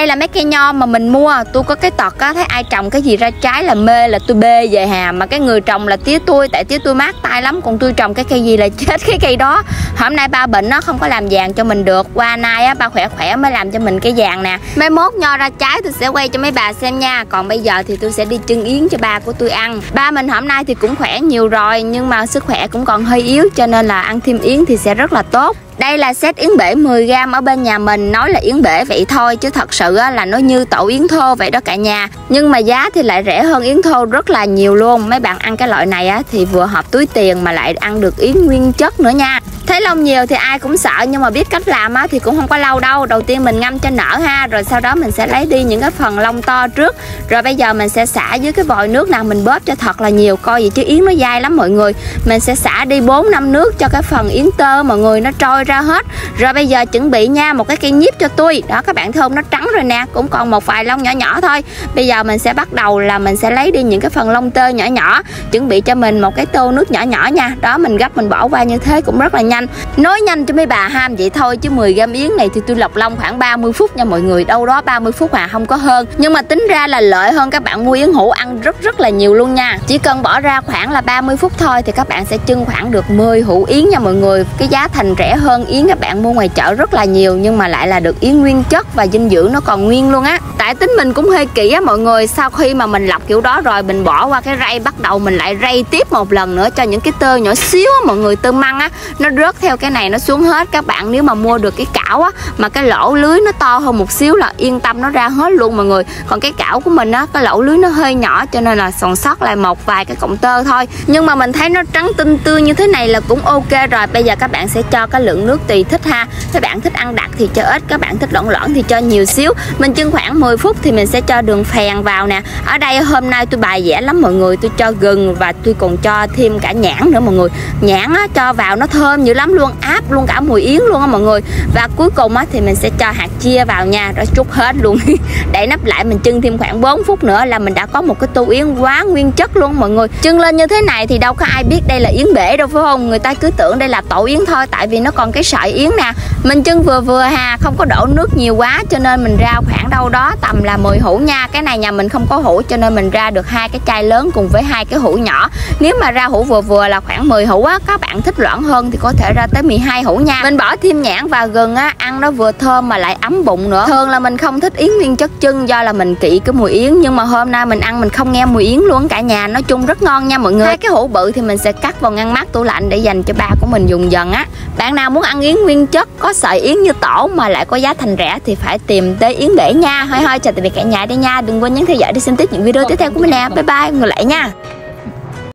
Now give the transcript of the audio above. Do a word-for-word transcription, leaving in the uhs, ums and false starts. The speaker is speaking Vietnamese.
là mấy cây nho mà mình mua. Tôi có cái tật á, thấy ai trồng cái gì ra trái là mê, là tôi bê về hà. Mà cái người trồng là tía tôi, tại tía tôi mát tay lắm. Còn tôi trồng cái cây gì là chết cái cây đó. Hôm nay ba bệnh nó không có làm vàng cho mình được. Qua nay á, ba khỏe khỏe mới làm cho mình cái vàng nè. Mai mốt nho ra trái tôi sẽ quay cho mấy bà xem nha. Còn bây giờ thì tôi sẽ đi trưng yến cho ba của tôi ăn. Ba mình hôm nay thì cũng khỏe nhiều rồi, nhưng mà sức khỏe cũng còn hơi yếu, cho nên là ăn thêm yến thì sẽ rất là tốt. Đây là set yến bể mười gam ở bên nhà mình. Nói là yến bể vậy thôi chứ thật sự là nó như tổ yến thô vậy đó cả nhà. Nhưng mà giá thì lại rẻ hơn yến thô rất là nhiều luôn. Mấy bạn ăn cái loại này á, thì vừa hợp túi tiền mà lại ăn được yến nguyên chất nữa nha. Thấy lông nhiều thì ai cũng sợ, nhưng mà biết cách làm á, thì cũng không có lâu đâu. Đầu tiên mình ngâm cho nở ha, rồi sau đó mình sẽ lấy đi những cái phần lông to trước. Rồi bây giờ mình sẽ xả dưới cái vòi nước nào, mình bóp cho thật là nhiều, coi gì chứ yến nó dai lắm mọi người. Mình sẽ xả đi bốn năm nước cho cái phần yến tơ mọi người nó trôi ra hết. Rồi bây giờ chuẩn bị nha, một cái cây nhíp cho tôi. Đó các bạn thấy không, nó trắng rồi nè, cũng còn một vài lông nhỏ nhỏ thôi. Bây giờ mình sẽ bắt đầu là mình sẽ lấy đi những cái phần lông tơ nhỏ nhỏ. Chuẩn bị cho mình một cái tô nước nhỏ nhỏ nha. Đó, mình gấp mình bỏ qua như thế cũng rất là nhanh. Nói nhanh cho mấy bà ham vậy thôi, chứ mười gam yến này thì tôi lọc lông khoảng ba mươi phút nha mọi người. Đâu đó ba mươi phút à, không có hơn. Nhưng mà tính ra là lợi hơn các bạn mua yến hũ ăn rất rất là nhiều luôn nha. Chỉ cần bỏ ra khoảng là ba mươi phút thôi thì các bạn sẽ trưng khoảng được mười hũ yến nha mọi người. Cái giá thành rẻ hơn yến các bạn mua ngoài chợ rất là nhiều, nhưng mà lại là được yến nguyên chất và dinh dưỡng nó còn nguyên luôn á. Tại tính mình cũng hơi kỹ á mọi người. Sau khi mà mình lọc kiểu đó rồi, mình bỏ qua cái rây, bắt đầu mình lại rây tiếp một lần nữa cho những cái tơ nhỏ xíu á mọi người, tơ măng á, nó rớt theo cái này nó xuống hết. Các bạn nếu mà mua được cái cảo á mà cái lỗ lưới nó to hơn một xíu là yên tâm nó ra hết luôn mọi người. Còn cái cảo của mình á, cái lỗ lưới nó hơi nhỏ cho nên là còn sót lại một vài cái cọng tơ thôi. Nhưng mà mình thấy nó trắng tinh tươi như thế này là cũng ok rồi. Bây giờ các bạn sẽ cho cái lượng nước tùy thích ha. Các bạn thích ăn đặc thì cho ít, các bạn thích lỏng lỏng thì cho nhiều xíu. Mình chưng khoảng mười phút thì mình sẽ cho đường phèn vào nè. Ở đây hôm nay tôi bài vẽ lắm mọi người, tôi cho gừng và tôi còn cho thêm cả nhãn nữa mọi người. Nhãn á, cho vào nó thơm dữ lắm luôn, áp luôn cả mùi yến luôn á mọi người. Và cuối cùng á, thì mình sẽ cho hạt chia vào nha, rồi trút hết luôn. Đậy nắp lại mình chưng thêm khoảng bốn phút nữa là mình đã có một cái tô yến quá nguyên chất luôn mọi người. Chưng lên như thế này thì đâu có ai biết đây là yến bể đâu phải không? Người ta cứ tưởng đây là tổ yến thôi, tại vì nó còn cái sợi yến nè. Mình chưng vừa vừa hà, không có đổ nước nhiều quá, cho nên mình ra khoảng đâu đó tầm là mười hũ nha. Cái này nhà mình không có hũ cho nên mình ra được hai cái chai lớn cùng với hai cái hũ nhỏ. Nếu mà ra hũ vừa vừa là khoảng mười hũ á, các bạn thích loãng hơn thì có thể ra tới mười hai hũ nha. Mình bỏ thêm nhãn và gừng á, ăn nó vừa thơm mà lại ấm bụng nữa. Thường là mình không thích yến nguyên chất chưng do là mình kỵ cái mùi yến, nhưng mà hôm nay mình ăn mình không nghe mùi yến luôn cả nhà. Nói chung rất ngon nha mọi người. Hai cái hũ bự thì mình sẽ cắt vào ngăn mát tủ lạnh để dành cho ba của mình dùng dần á. Bạn nào muốn ăn yến nguyên chất có sợi yến như tổ mà lại có giá thành rẻ thì phải tìm tới yến bể nha. Thôi thôi chào tạm biệt cả nhà đi nha. Đừng quên nhấn theo dõi để xem tiếp những video tiếp theo của mình nè. Bye bye, ngồi lại nha.